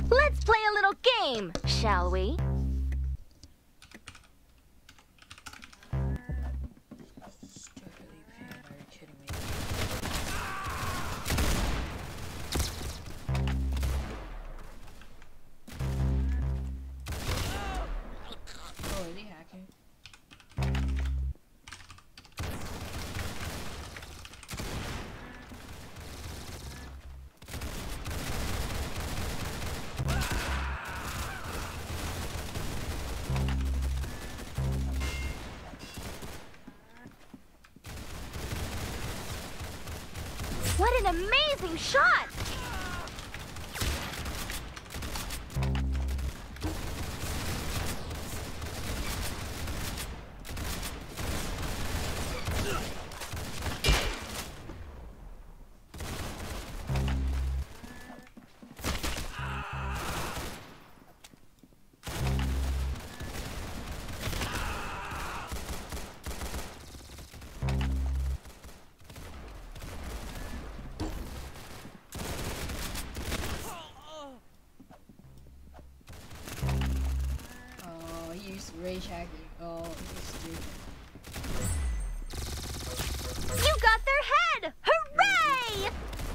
Let's play a little game, shall we? Stupidly paying, are you kidding me? Oh, is he hacking? What an amazing shot! Oh, he used rage hacking. Oh, he's stupid. You got their head! Hooray!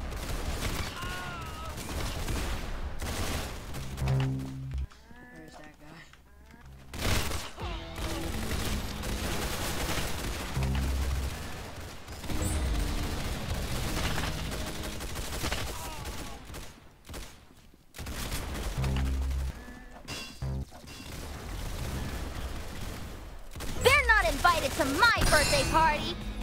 Where's that guy? They're not invited to my birthday party!